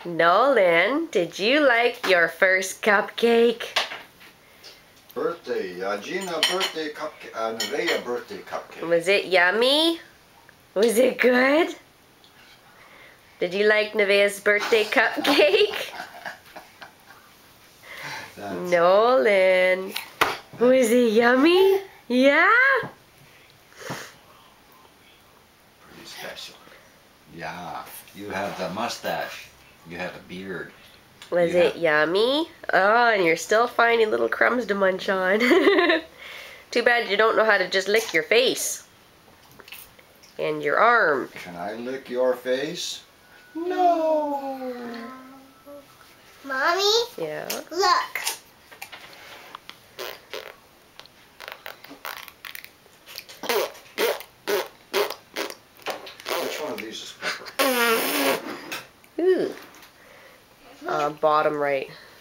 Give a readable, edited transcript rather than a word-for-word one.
Nolan, did you like your first cupcake? Birthday, Gina birthday cupcake, Nevaeh birthday cupcake. Was it yummy? Was it good? Did you like Nevaeh's birthday cupcake? Nolan, was it yummy? Yeah? Pretty special. Yeah, you have the mustache. You have a beard. Was it yummy? Oh, and you're still finding little crumbs to munch on. Too bad you don't know how to just lick your face. And your arm. Can I lick your face? No. Mommy? Yeah? Look. Which one of these is pepper? Ooh. Bottom right.